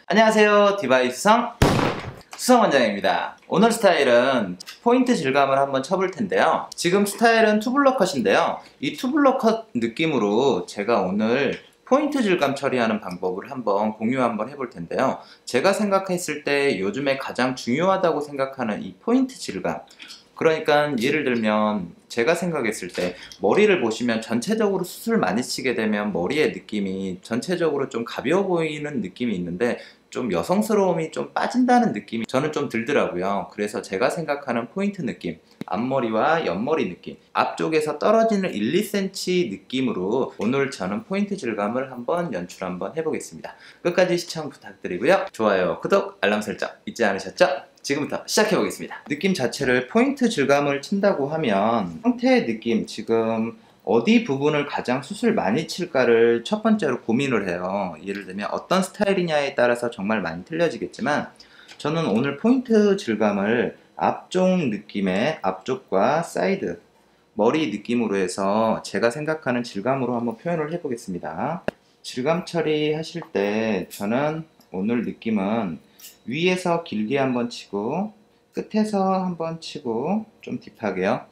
안녕하세요, 디바이스성 수성원장입니다. 오늘 스타일은 포인트 질감을 한번 쳐볼 텐데요. 지금 스타일은 투블럭 컷인데요. 이 투블럭 컷 느낌으로 제가 오늘 포인트 질감 처리하는 방법을 공유 한번 해볼 텐데요. 제가 생각했을 때 요즘에 가장 중요하다고 생각하는 이 포인트 질감, 그러니까 예를 들면 제가 생각했을 때 머리를 보시면 전체적으로 숱을 많이 치게 되면 머리의 느낌이 전체적으로 좀 가벼워 보이는 느낌이 있는데 좀 여성스러움이 좀 빠진다는 느낌이 저는 좀 들더라고요. 그래서 제가 생각하는 포인트 느낌, 앞머리와 옆머리 느낌, 앞쪽에서 떨어지는 1, 2cm 느낌으로 오늘 저는 포인트 질감을 연출 한번 해보겠습니다. 끝까지 시청 부탁드리고요. 좋아요, 구독, 알람 설정 잊지 않으셨죠? 지금부터 시작해 보겠습니다. 느낌 자체를 포인트 질감을 친다고 하면 형태의 느낌, 지금 어디 부분을 가장 숱을 많이 칠까를 첫 번째로 고민을 해요. 예를 들면 어떤 스타일이냐에 따라서 정말 많이 틀려지겠지만 저는 오늘 포인트 질감을 앞쪽 느낌의 앞쪽과 사이드 머리 느낌으로 해서 제가 생각하는 질감으로 한번 표현을 해 보겠습니다. 질감 처리 하실 때 저는 오늘 느낌은 위에서 길게 한번 치고 끝에서 한번 치고 좀 딥하게요.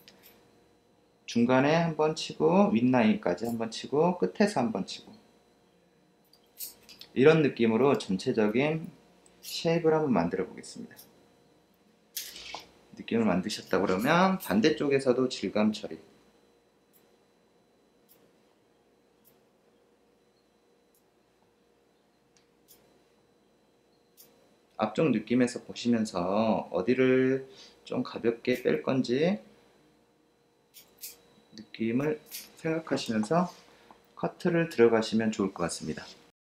중간에 한번 치고 윗라인까지 한번 치고 끝에서 한번 치고 이런 느낌으로 전체적인 쉐입을 한번 만들어 보겠습니다. 느낌을 만드셨다 그러면 반대쪽에서도 질감 처리, 앞쪽 느낌에서 보시면서 어디를 좀 가볍게 뺄 건지 느낌을 생각하시면서 커트를 들어가시면 좋을 것 같습니다.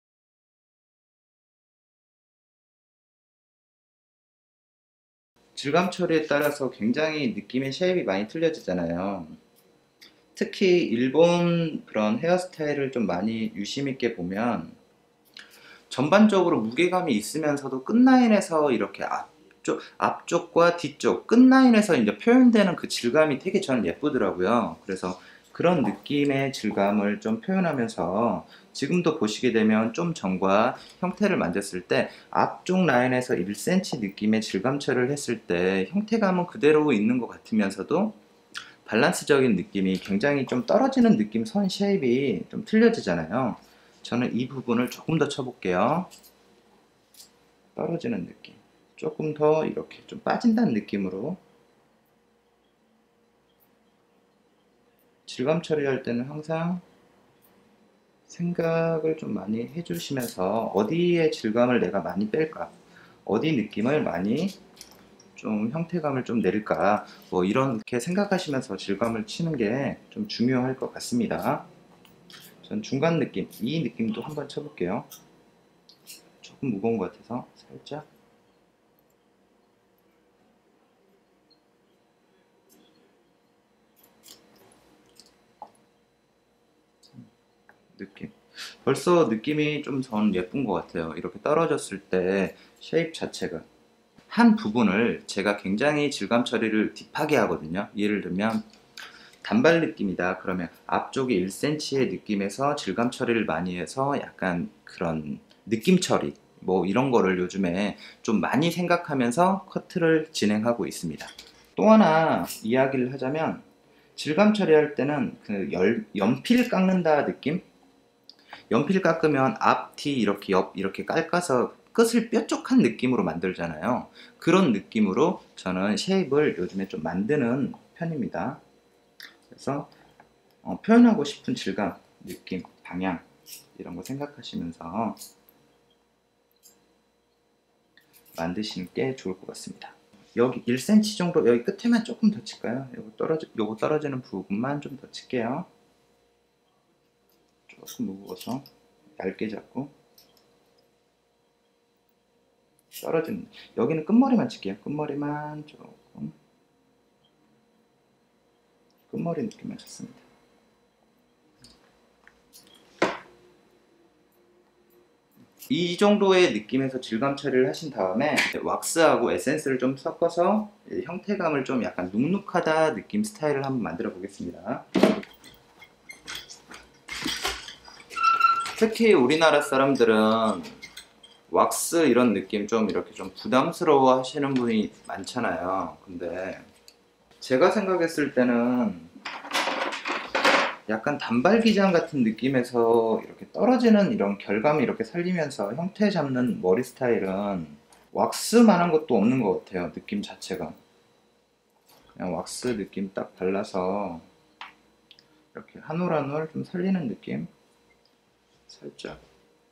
질감 처리에 따라서 굉장히 느낌의 쉐입이 많이 틀려지잖아요. 특히 일본 그런 헤어스타일을 좀 많이 유심있게 보면 전반적으로 무게감이 있으면서도 끝라인에서 이렇게 앞쪽과 뒤쪽 끝라인에서 이제 표현되는 그 질감이 되게 저는 예쁘더라고요. 그래서 그런 느낌의 질감을 좀 표현하면서 지금도 보시게 되면 좀 전과 형태를 만졌을 때 앞쪽 라인에서 1cm 느낌의 질감 처리를 했을 때 형태감은 그대로 있는 것 같으면서도 밸런스적인 느낌이 굉장히 좀 떨어지는 느낌, 선 쉐입이 좀 틀려지잖아요. 저는 이 부분을 조금 더 쳐볼게요. 떨어지는 느낌, 조금 더 이렇게 좀 빠진다는 느낌으로. 질감 처리할 때는 항상 생각을 좀 많이 해주시면서 어디에 질감을 내가 많이 뺄까, 어디 느낌을 많이 좀 형태감을 좀 내릴까, 뭐 이렇게 생각하시면서 질감을 치는 게 좀 중요할 것 같습니다. 전 중간 느낌, 이 느낌도 한번 쳐볼게요. 조금 무거운 것 같아서 살짝 느낌, 벌써 느낌이 좀 전 예쁜 것 같아요. 이렇게 떨어졌을 때 쉐입 자체가 한 부분을 제가 굉장히 질감 처리를 딥하게 하거든요. 예를 들면 단발 느낌이다 그러면 앞쪽에 1cm의 느낌에서 질감 처리를 많이 해서 약간 그런 느낌 처리, 뭐 이런 거를 요즘에 좀 많이 생각하면서 커트를 진행하고 있습니다. 또 하나 이야기를 하자면 질감 처리할 때는 그 연필 깎는다 느낌? 연필 깎으면 앞, 뒤 이렇게 옆 이렇게 깎아서 끝을 뾰족한 느낌으로 만들잖아요. 그런 느낌으로 저는 쉐입을 요즘에 좀 만드는 편입니다. 그래서 표현하고 싶은 질감, 느낌, 방향 이런 거 생각하시면서 만드시는 게 좋을 것 같습니다. 여기 1cm 정도, 여기 끝에만 조금 더 칠까요? 요거 떨어지는 부분만 좀 더 칠게요. 조금 무거워서 얇게 잡고 떨어지는, 여기는 끝머리만 칠게요. 끝머리만 조금, 끝머리 느낌만 쳤습니다. 이 정도의 느낌에서 질감 처리를 하신 다음에 왁스하고 에센스를 좀 섞어서 형태감을 좀 약간 눅눅하다 느낌 스타일을 한번 만들어 보겠습니다. 특히 우리나라 사람들은 왁스 이런 느낌 좀 이렇게 좀 부담스러워 하시는 분이 많잖아요. 근데 제가 생각했을 때는 약간 단발 기장 같은 느낌에서 이렇게 떨어지는 이런 결감을 이렇게 살리면서 형태 잡는 머리 스타일은 왁스만한 것도 없는 것 같아요. 느낌 자체가 그냥 왁스 느낌 딱 발라서 이렇게 한 올 한 올 좀 살리는 느낌, 살짝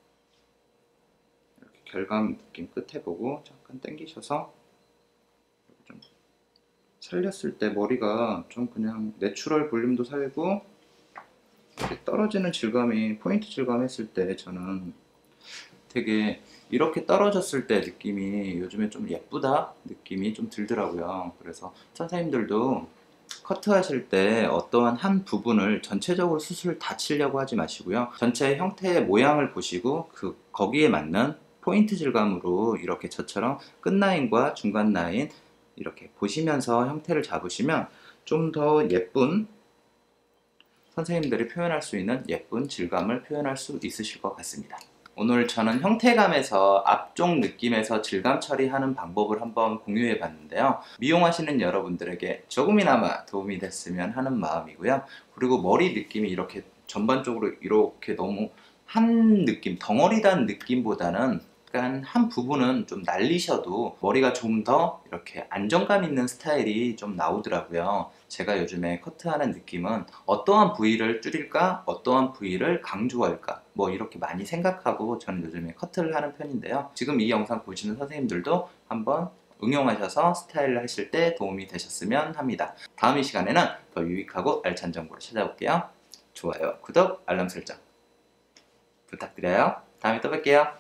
이렇게 결감 느낌 끝에 보고 잠깐 당기셔서 좀 살렸을 때 머리가 좀 그냥 내추럴 볼륨도 살고 이렇게 떨어지는 질감이 포인트 질감 했을 때 저는 되게 이렇게 떨어졌을 때 느낌이 요즘에 좀 예쁘다 느낌이 좀 들더라고요. 그래서 선생님들도 커트 하실 때 어떠한 한 부분을 전체적으로 수술을 다 치려고 하지 마시고요. 전체 형태의 모양을 보시고 거기에 맞는 포인트 질감으로 이렇게 저처럼 끝 라인과 중간 라인 이렇게 보시면서 형태를 잡으시면 좀 더 예쁜 선생님들이 표현할 수 있는 예쁜 질감을 표현할 수 있으실 것 같습니다. 오늘 저는 형태감에서 앞쪽 느낌에서 질감 처리하는 방법을 한번 공유해 봤는데요. 미용하시는 여러분들에게 조금이나마 도움이 됐으면 하는 마음이고요. 그리고 머리 느낌이 이렇게 전반적으로 이렇게 너무 한 느낌, 덩어리단 느낌보다는 약간 한 부분은 좀 날리셔도 머리가 좀 더 이렇게 안정감 있는 스타일이 좀 나오더라고요. 제가 요즘에 커트하는 느낌은 어떠한 부위를 줄일까, 어떠한 부위를 강조할까 뭐 이렇게 많이 생각하고 저는 요즘에 커트를 하는 편인데요. 지금 이 영상 보시는 선생님들도 한번 응용하셔서 스타일을 하실 때 도움이 되셨으면 합니다. 다음 이 시간에는 더 유익하고 알찬 정보로 찾아올게요. 좋아요, 구독, 알람 설정 부탁드려요. 다음에 또 뵐게요.